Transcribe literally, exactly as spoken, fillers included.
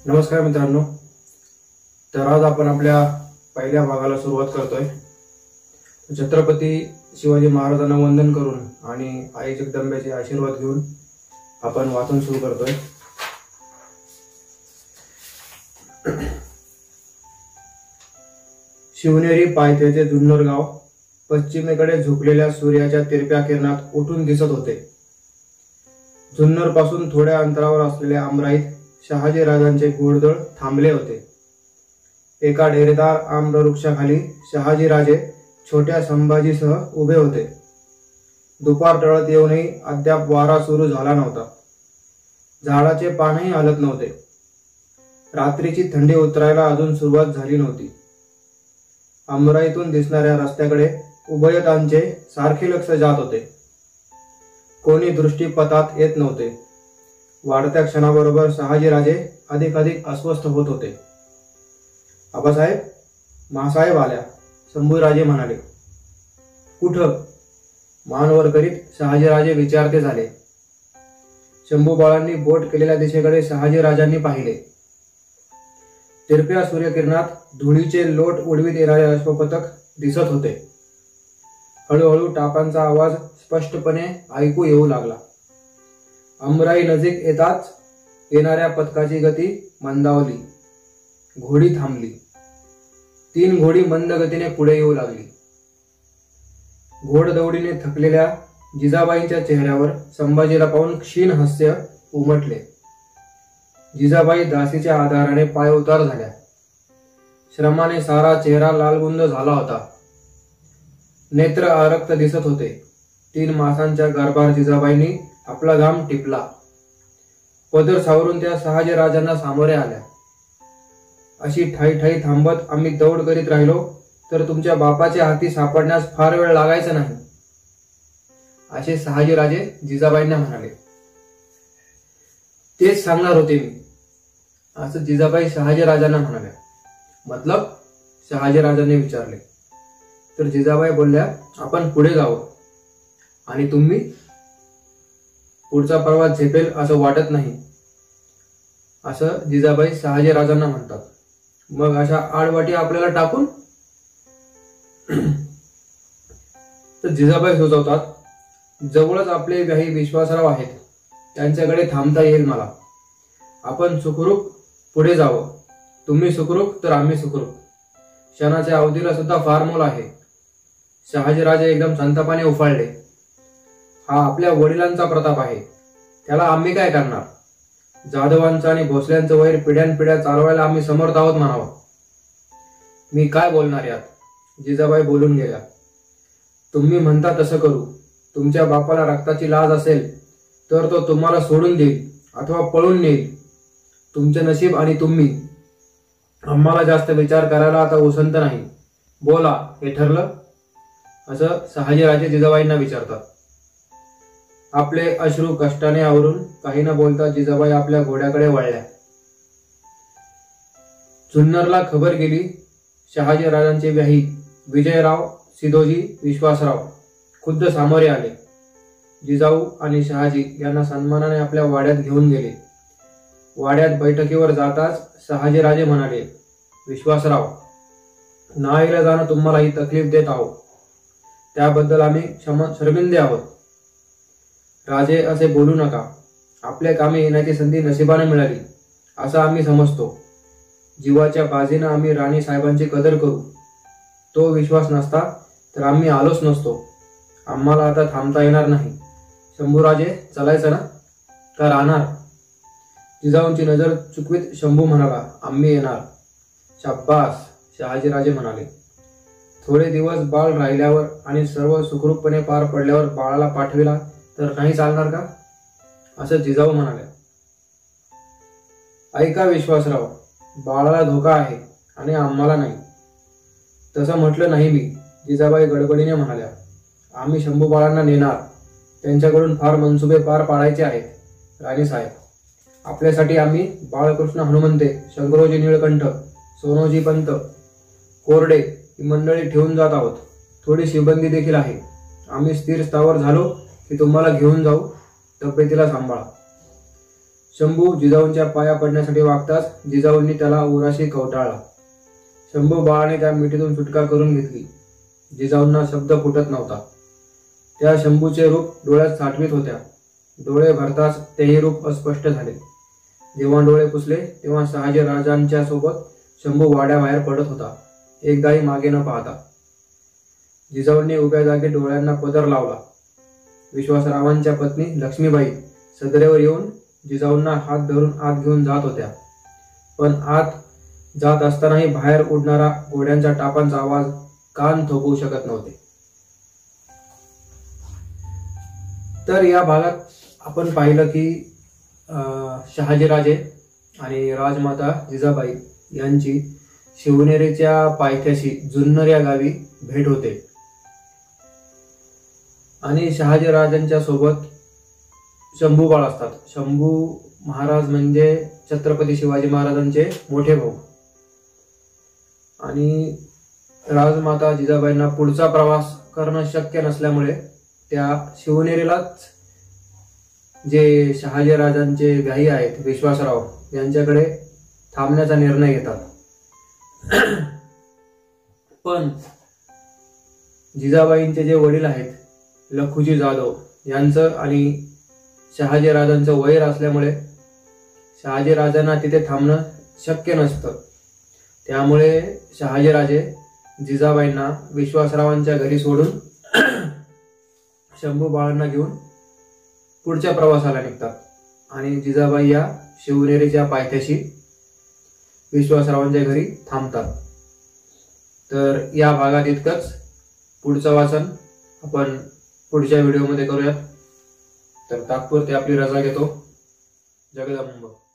नमस्कार मित्रांनो, तर आज आपण आपल्या पहिल्या भागाला सुरुवात करतोय। छत्रपती शिवाजी महाराजांना वंदन करून आणि आई जगदंबेचे आशीर्वाद घेऊन आपण वाचन सुरू करतोय। शिवनेरी पायथ्याचे जुन्नर गाव पश्चिमेकडे झुकलेल्या सूर्याच्या तिरप्या किरणात उठून दिसत होते। जुन्नर पासून थोड्या अंतरावर असलेल्या आमराईत शहाजी राजांचे घोडदळ थांबले होते। एका डेरेदार आम्रवृक्षाखाली शहाजी राजे छोट्या संभाजीसह उभे होते। दुपार टळत येऊनही अद्याप वारा सुरू झाला नव्हता। झाडाचे पानही हलत नव्हते। रात्रीची थंडी उतरायला अजून सुरुवात झाली नव्हती। आमराईतून दिसणाऱ्या रस्त्याकडे उभयतांचे सारखे लक्ष जात होते। कोणी दृष्टीपथात येत नव्हते। वाढत्या क्षणाबरोबर शहाजी राजे अधिक अधिक अस्वस्थ होत होते। आबासाहेब, मासाहेब आल्या, शंभूराजे म्हणाले। कुठं? मानवर करीत शहाजीराजे विचारते झाले। शंभूबाळांनी बोट केलेल्या दिशेकडे शहाजीराजांनी पाहिले। तिरप्या सूर्यकिरणात धुळीचे लोट उडवीत येणारे अश्वपथक दिसत होते। हळूहळू टापांचा आवाज स्पष्टपणे ऐकू येऊ लागला। आमराई नजीक येताच येणाऱ्या पथकाची गती मंदावली। घोडी थांबली। तीन घोडी मंद गतीने पुढे येऊ लागली। घोडदौडीने थकलेल्या जिजाबाईंच्या चेहऱ्यावर संभाजीला पाहून क्षीण हास्य उमटले। जिजाबाई दासीच्या आधाराने पाय उतार झाल्या। श्रमाने सारा चेहरा लालबुंद झाला होता। नेत्र आरक्त दिसत होते। तीन मासांच्या गर्भार जिजाबाईंनी आपला घाम टिपला। पदर सावरून त्या शहाजी राजांना सामोरे आल्या। अशी ठाई ठाई थांबत आम्ही दौड करीत राहिलो तर तुमच्या बापाच्या हाती सापडण्यास फार वेळ लागायचा नाही, असे शहाजी राजे जिजाबाईंना म्हणाले। तेच सांगणार होते मी, असं जिजाबाई शहाजी राजांना म्हणाल्या। मतलब? शहाजी राजांनी विचारले। तर जिजाबाई बोलल्या, आपण पुढे जावं आणि तुम्ही? पुढचा प्रवास झेपेल असं वाटत नाही, असं जिजाबाई शहाजी राजांना म्हणतात। मग अशा आडवाटी आपल्याला टाकून? तर जिजाबाई सुचवतात, जवळच आपले काही विश्वासराव आहेत, त्यांच्याकडे थांबता येईल मला। आपण सुखरूप पुढे जावं। तुम्ही सुखरूप तर आम्ही सुखरूप। क्षणाच्या अवधीला सुद्धा फार मोल आहे। शहाजीराजे एकदम संतापाने उफाळले। हा आपल्या वडिलांचा प्रताप आहे, त्याला आम्ही काय करणार? जाधवांचं आणि भोसल्यांचं वैर पिढ्यानपिढ्या चालवायला आम्ही समर्थ आहोत म्हणावं। मी काय बोलणार यात? जिजाबाई बोलून गेल्या। तुम्ही म्हणता तसं करू। तुमच्या बापाला रक्ताची लाज असेल तर तो तुम्हाला सोडून देईल अथवा पळून नेईल। तुमचे नशीब आणि तुम्ही। आम्हाला जास्त विचार करायला आता उसंत नाही। बोला, हे ठरलं? असं शहाजीराजे जिजाबाईंना विचारतात। आपले अश्रू कष्टाने आवरून काही न बोलता जिजाबाई आपल्या घोड्याकडे वळल्या। जुन्नरला खबर गेली। शहाजी राजांचे व्याही विजयराव, सिधोजी, विश्वासराव खुद्द सामोरे आले। जिजाऊ आणि शहाजी यांना सन्मानाने आपल्या वाड्यात घेऊन गेले। वाड्यात बैठकीवर जाताच शहाजीराजे म्हणाले, विश्वासराव, नाईलाजाने तुम्हाला ही तकलीफ देत आहोत, त्याबद्दल आम्ही क्षमा शर्मिंदे आहोत। राजे, असे बोलू नका। आपल्या कामी येण्याची संधी नशिबाने मिळाली असं आम्ही समजतो। जीवाच्या बाजीनं आम्ही राणी साहेबांची कदर करू। तो विश्वास नसता तर आम्ही आलोच नसतो। आम्हाला आता थांबता येणार नाही। शंभूराजे, चलायचं ना? का राहणार? जिजाऊंची नजर चुकवीत शंभू म्हणाला, आम्ही येणार। शाब्बास, शहाजीराजे म्हणाले। थोडे दिवस बाळ राहिल्यावर आणि सर्व सुखरूपपणे पार पडल्यावर बाळाला पाठविला तर नाही चालणार का? असं जिजाऊ म्हणाल्या। ऐका विश्वासराव, बाळाला धोका आहे आणि आम्हाला नाही। तसं म्हटलं नाही मी, जिजाबाई गडबडीने म्हणाल्या। आम्ही शंभू बाळांना नेणार। त्यांच्याकडून फार मनसुबे पार पाडायचे आहेत राणी साहेब। आपल्यासाठी आम्ही बाळकृष्ण हनुमंते, शंकरोजी निळकंठ, सोनोजी पंत, कोरडे ही मंडळी ठेवून जात आहोत। थोडी शिबंदी देखील आहे। आम्ही स्थिर स्थावर झालो की तुम्हाला घेऊन जाऊ। तब्येतीला सांभाळा। शंभू जिजाऊंच्या पाया पडण्यासाठी वागताच जिजाऊंनी त्याला उराशी कवटाळला. शंभू बाळाने त्या मिठीतून सुटका करून घेतली. जिजाऊंना शब्द फुटत नव्हता. त्या शंभूचे रूप डोळ्यात साठवीत होत्या. डोळे भरताच तेही रूप अस्पष्ट झाले. जेव्हा डोळे पुसले तेव्हा शहाजी राजांच्या सोबत शंभू वाड्याबाहेर पडत होता, एकदाही मागे न पाहता. जिजाऊंनी उभ्या जागी डोळ्यांना पदर लावला. विश्वासरावांच्या पत्नी लक्ष्मीबाई सदरेवर येऊन जिजाऊंना हात धरून आत घेऊन जात होत्या. पण आत जात असतानाही बाहेर उडणारा घोड्यांच्या टापांचा आवाज कान थोपवू शकत नव्हते. तर या भागात आपण पाहिलं की शहाजीराजे आणि राजमाता जिजाबाई यांची शिवनेरीच्या पायथ्याशी जुन्नर या गावी भेट होते आणि शहाजीराजांच्या सोबत शंभू बाळ असतात. शंभू महाराज म्हणजे छत्रपती शिवाजी महाराजांचे मोठे भाऊ. आणि राजमाता जिजाबाईंना पुढचा प्रवास करणं शक्य नसल्यामुळे त्या शिवनेरीलाच जे शहाजीराजांचे व्याही आहेत विश्वासराव यांच्याकडे थांबण्याचा निर्णय घेतात. पण जिजाबाईंचे जे वडील आहेत लखुजी जाधव यांचं आणि शहाजीराजांचं वैर असल्यामुळे शहाजीराजांना तिथे थांबणं शक्य नसतं. त्यामुळे शहाजीराजे जिजाबाईंना विश्वासरावांच्या घरी सोडून शंभू बाळांना घेऊन पुढच्या प्रवासाला निघतात आणि जिजाबाई या शिवनेरीच्या पायथ्याशी विश्वासरावांच्या घरी थांबतात. तर या भागात इतकंच. पुढचं वाचन आपण पुढच्या व्हिडिओमध्ये करूयात. तर तात्पुरती आपली रजा घेतो. जगदंब.